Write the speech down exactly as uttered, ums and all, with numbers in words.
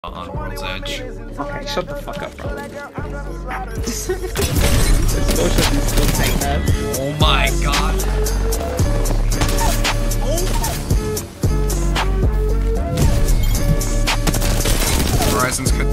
on World's Edge. Okay, shut the fuck up, bro. Let's go shut these still saying that. Oh my god. Horizon's cut